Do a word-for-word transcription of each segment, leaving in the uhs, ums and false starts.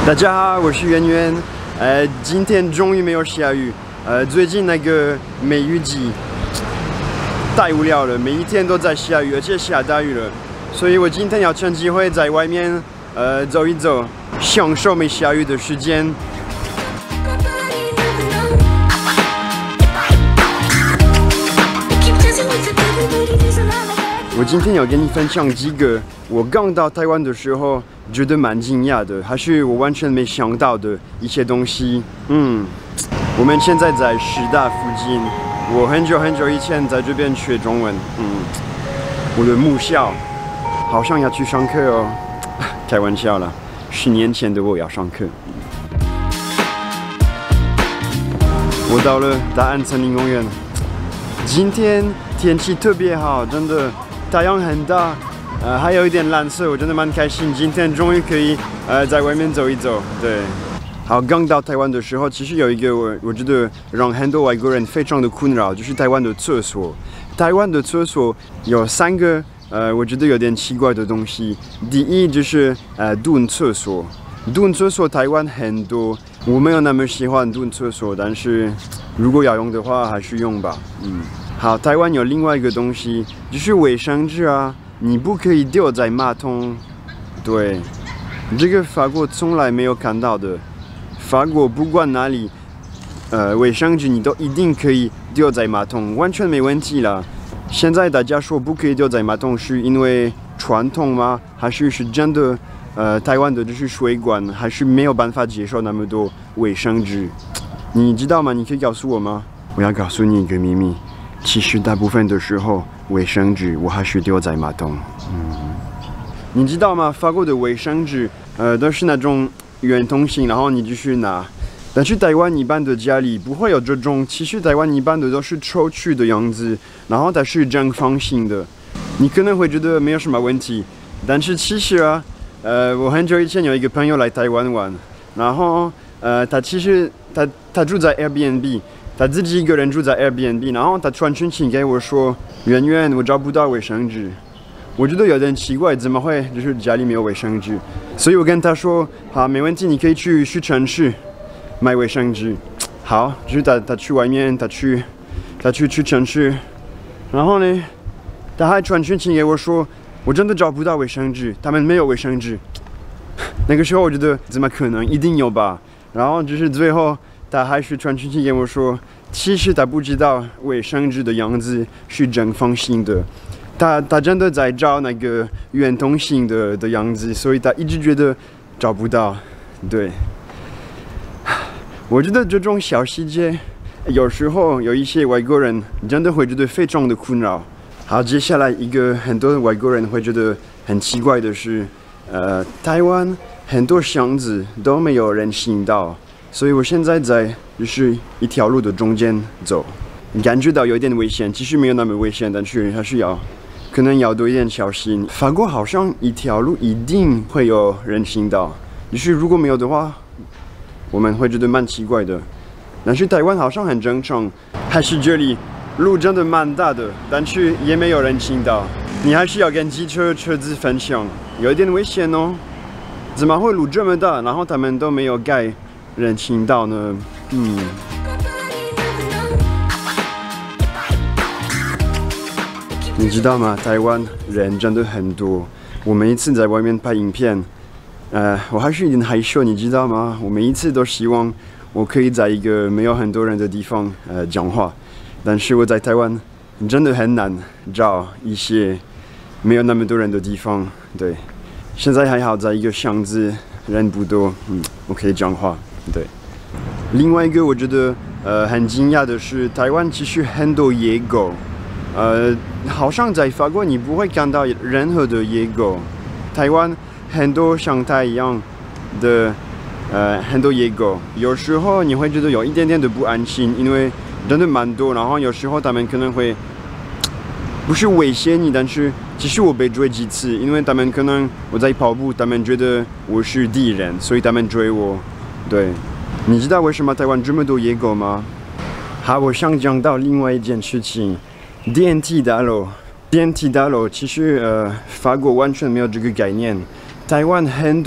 大家好，我是圆圆。呃，今天终于没有下雨。呃，最近那个梅雨季太无聊了，每一天都在下雨，而且下大雨了。所以我今天要趁机会在外面呃走一走，享受没下雨的时间。我今天要跟你分享几个我刚到台湾的时候觉得蛮惊讶的，还是我完全没想到的一些东西。嗯，我们现在在师大附近，我很久很久以前在这边学中文。嗯，我的母校好像要去上课哦，开玩笑啦，十年前的我要上课。我到了大安森林公园，今天天气特别好，真的。太阳很大，呃，还有一点蓝色，我真的蛮开心。今天终于可以呃在外面走一走。对，好，刚到台湾的时候，其实有一个我我觉得让很多外国人非常的困扰，就是台湾的厕所。台湾的厕所有三个呃，我觉得有点奇怪的东西。第一就是呃蹲厕所，蹲厕所台湾很多，我没有那么喜欢蹲厕所，但是如果要用的话，还是用吧。嗯。好，台湾有另外一个东西，就是卫生纸啊，你不可以丢在马桶。对，这个法国从来没有看到的。法国不管哪里，呃，卫生纸你都一定可以丢在马桶，完全没问题啦。现在大家说不可以丢在马桶，是因为传统吗？还是是真的？呃，台湾的就是水管，还是没有办法接受那么多卫生纸？你知道吗？你可以告诉我吗？我要告诉你一个秘密。其实大部分的时候，卫生纸我还是丢在马桶。嗯，你知道吗？法国的卫生纸，呃，都是那种圆筒形，然后你继续拿。但是台湾一般的家里不会有这种，其实台湾一般的都是抽取的样子，然后它是正方形的。你可能会觉得没有什么问题，但是其实啊，呃，我很久以前有一个朋友来台湾玩，然后呃，他其实他他住在 Airbnb。他自己一个人住在 Airbnb， 然后他传讯息给我说：“圆圆，我找不到卫生纸。”我觉得有点奇怪，怎么会？就是家里没有卫生纸。所以我跟他说：“好，没问题，你可以去屈臣氏买卫生纸。”好，就是他他去外面，他去他去屈臣氏，然后呢，他还传讯息给我说：“我真的找不到卫生纸，他们没有卫生纸。”那个时候我觉得怎么可能？一定有吧。然后就是最后。他还是传讯息给我说，其实他不知道卫生纸的样子是正方形的，他他真的在找那个圆筒形的的样子，所以他一直觉得找不到。对，我觉得这种小细节，有时候有一些外国人真的会觉得非常的困扰。好，接下来一个很多外国人会觉得很奇怪的是，呃，台湾很多巷子都没有人行道。所以我现在在就是一条路的中间走，感觉到有一点危险，其实没有那么危险，但是还是要可能要多一点小心。法国好像一条路一定会有人行道，就是如果没有的话，我们会觉得蛮奇怪的。但是台湾好像很正常，还是这里路真的蛮大的，但是也没有人行道，你还是要跟机车车子分享，有一点危险哦。怎么会路这么大，然后他们都没有盖人行道呢？嗯，你知道吗？台湾人真的很多。我每一次在外面拍影片，呃，我还是有点害羞，你知道吗？我每一次都希望我可以在一个没有很多人的地方呃讲话，但是我在台湾真的很难找一些没有那么多人的地方。对，现在还好，在一个巷子，人不多，嗯，我可以讲话。对，另外一个我觉得呃很惊讶的是，台湾其实很多野狗，呃，好像在法国你不会看到任何的野狗，台湾很多像它一样的呃很多野狗，有时候你会觉得有一点点的不安心，因为真的蛮多，然后有时候他们可能会不是威胁你，但是其实我被追几次，因为他们可能我在跑步，他们觉得我是敌人，所以他们追我。对，你知道为什么台湾这么多野狗吗？好，我想讲到另外一件事情，电梯大楼。电梯大楼其实呃，法国完全没有这个概念。台湾很多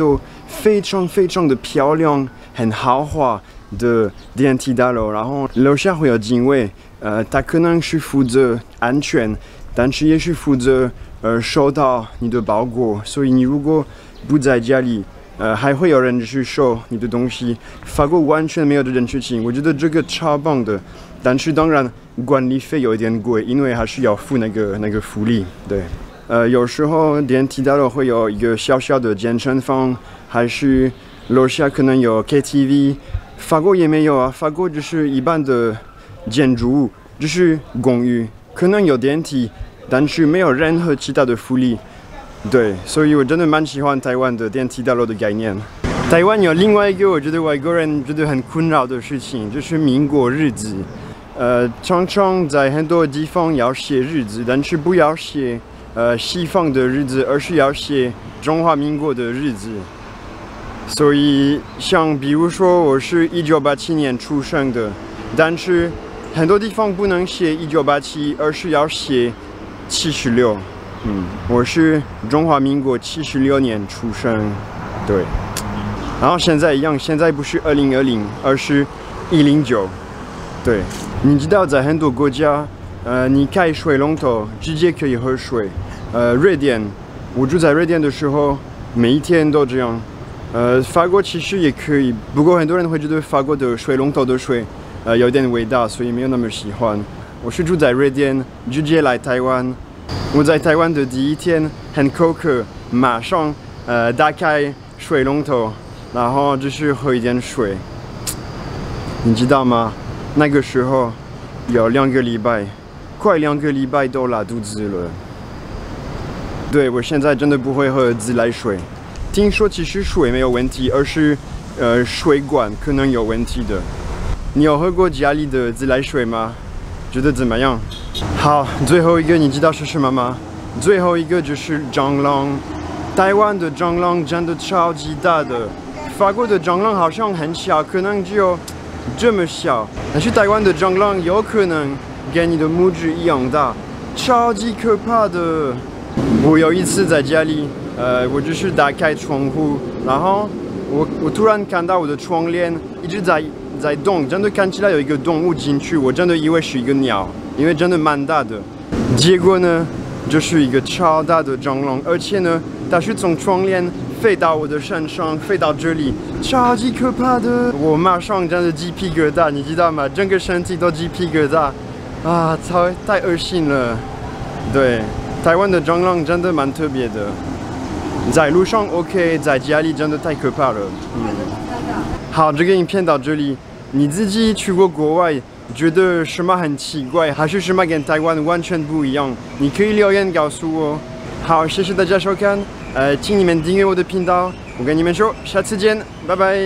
非常非常的漂亮、很豪华的电梯大楼，然后楼下会有警卫，呃，他可能是负责安全，但是也是负责呃收到你的包裹，所以你如果不在家里，呃，还会有人去收你的东西。法国完全没有这件事情，我觉得这个超棒的，但是当然管理费有一点贵，因为还是要付那个那个福利，对。呃，有时候电梯大楼会有一个小小的健身房，还是楼下可能有 K T V。法国也没有啊，法国就是一般的建筑物，就是公寓，可能有电梯，但是没有任何其他的福利。对，所以我真的蛮喜欢台湾的电梯大楼的概念。台湾有另外一个我觉得外国人觉得很困扰的事情，就是民国日子。呃，常常在很多地方要写日子，但是不要写。呃，西方的日子，而是要写中华民国的日子。所以，像比如说，我是一九八七年出生的，但是很多地方不能写一九八七，而是要写七十六。嗯，我是中华民国七十六年出生，对。然后现在一样，现在不是二零二零，而是一零九。对，你知道，在很多国家。呃，你开水龙头直接可以喝水。呃，瑞典，我住在瑞典的时候，每一天都这样。呃，法国其实也可以，不过很多人会觉得法国的水龙头的水，呃，有点味道，所以没有那么喜欢。我是住在瑞典，直接来台湾。我在台湾的第一天很口渴，马上呃打开水龙头，然后就是喝一点水。你知道吗？那个时候有两个礼拜。快两个礼拜都拉肚子了。对，我现在真的不会喝自来水。听说其实水没有问题，而是呃水管可能有问题的。你有喝过家里的自来水吗？觉得怎么样？好，最后一个你知道是什么吗？最后一个就是蟑螂。台湾的蟑螂真的超级大的，法国的蟑螂好像很小，可能只有这么小，但是台湾的蟑螂有可能。跟你的拇指一样大，超级可怕的。我有一次在家里，呃，我就是打开窗户，然后我我突然看到我的窗帘一直在在动，真的看起来有一个动物进去，我真的以为是一个鸟，因为真的蛮大的。结果呢，就是一个超大的蟑螂，而且呢，它是从窗帘飞到我的身上，飞到这里，超级可怕的。我马上真的鸡皮疙瘩，你知道吗？整个身体都鸡皮疙瘩。啊，太太恶心了！对，台湾的蟑螂真的蛮特别的，在路上 OK， 在家里真的太可怕了。嗯，好，这个影片到这里，你自己去过国外，觉得什么很奇怪，还是什么跟台湾完全不一样？你可以留言告诉我。好，谢谢大家收看，呃，请你们订阅我的频道。我跟你们说，下次见，拜拜。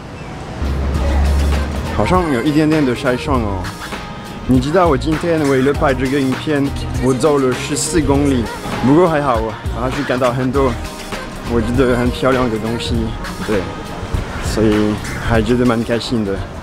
好像有一点点的晒伤哦。你知道我今天为了拍这个影片，我走了十四公里，不过还好，我还是看到很多我觉得很漂亮的东西，对，所以还觉得蛮开心的。